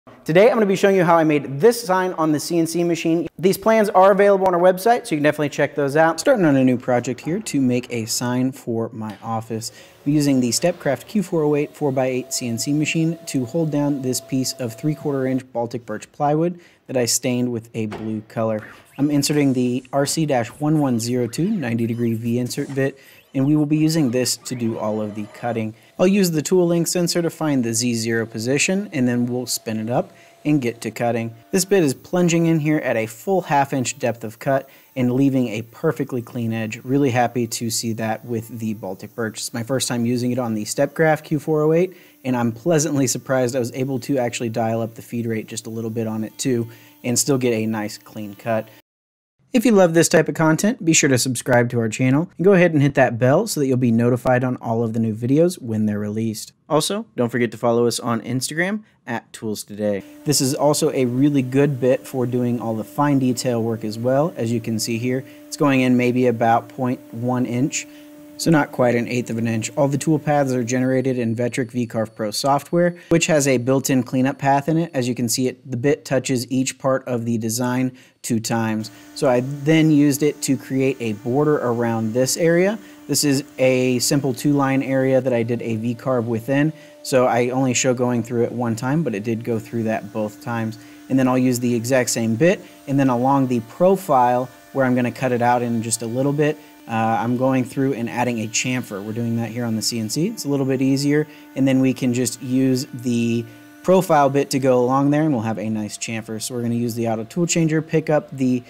Today I'm going to be showing you how I made this sign on the CNC machine. These plans are available on our website, so you can definitely check those out. Starting on a new project here to make a sign for my office. I'm using the Stepcraft Q408 4x8 CNC machine to hold down this piece of 3/4 inch Baltic birch plywood that I stained with a blue color. I'm inserting the RC-1102 90-degree V-insert bit, and we will be using this to do all of the cutting. I'll use the tool link sensor to find the Z0 position, and then we'll spin it up and get to cutting. This bit is plunging in here at a full 1/2 inch depth of cut and leaving a perfectly clean edge. Really happy to see that with the Baltic birch. It's my first time using it on the Stepcraft Q408, and I'm pleasantly surprised I was able to actually dial up the feed rate just a little bit on it too, and still get a nice clean cut. If you love this type of content, be sure to subscribe to our channel and go ahead and hit that bell so that you'll be notified on all of the new videos when they're released. Also, don't forget to follow us on Instagram at ToolsToday. This is also a really good bit for doing all the fine detail work as well. As you can see here, it's going in maybe about 0.1 inch. So not quite 1/8 of an inch. All the tool paths are generated in Vectric VCarve Pro software, which has a built-in cleanup path in it. As you can see, the bit touches each part of the design 2 times. So I then used it to create a border around this area. This is a simple 2-line area that I did a VCarve within. So I only show going through it 1 time, but it did go through that both times. And then I'll use the exact same bit, and then along the profile where I'm going to cut it out in just a little bit, I'm going through and adding a chamfer. We're doing that here on the CNC. It's a little bit easier, and then we can just use the profile bit to go along there, and we'll have a nice chamfer. So we're going to use the auto tool changer, pick up the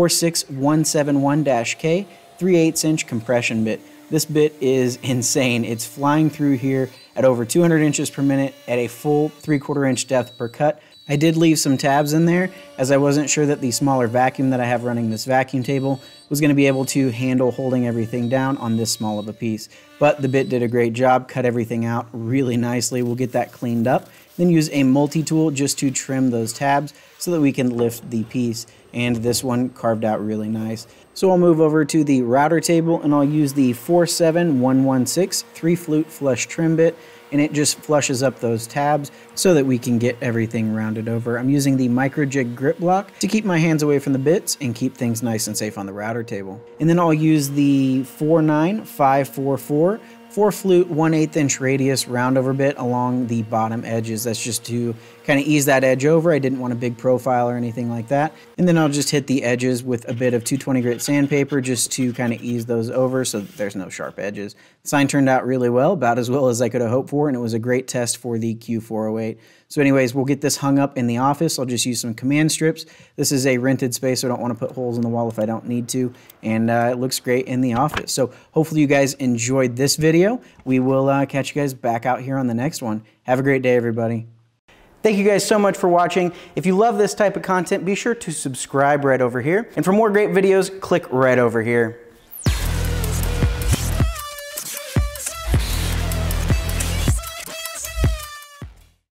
46171-K 3/8 inch compression bit. This bit is insane. It's flying through here at over 200 inches per minute at a full 3/4 inch depth per cut. I did leave some tabs in there as I wasn't sure that the smaller vacuum that I have running this vacuum table was going to be able to handle holding everything down on this small of a piece. But the bit did a great job, cut everything out really nicely. We'll get that cleaned up, then use a multi-tool just to trim those tabs so that we can lift the piece. And this one carved out really nice. So I'll move over to the router table and I'll use the 47116 3-flute flush trim bit, and it just flushes up those tabs so that we can get everything rounded over. I'm using the micro jig grip block to keep my hands away from the bits and keep things nice and safe on the router table. And then I'll use the 49544 4-flute 1/8 inch radius roundover bit along the bottom edges. That's just to kind of ease that edge over. I didn't want a big profile or anything like that. And then I'll just hit the edges with a bit of 220 grit sandpaper just to kind of ease those over so that there's no sharp edges. The sign turned out really well, about as well as I could have hoped for, and it was a great test for the Q408. So anyways, we'll get this hung up in the office. I'll just use some command strips. This is a rented space, so I don't want to put holes in the wall if I don't need to, and it looks great in the office. So hopefully you guys enjoyed this video. We will catch you guys back out here on the next one. Have a great day, everybody. Thank you guys so much for watching. If you love this type of content, be sure to subscribe right over here. And for more great videos, click right over here.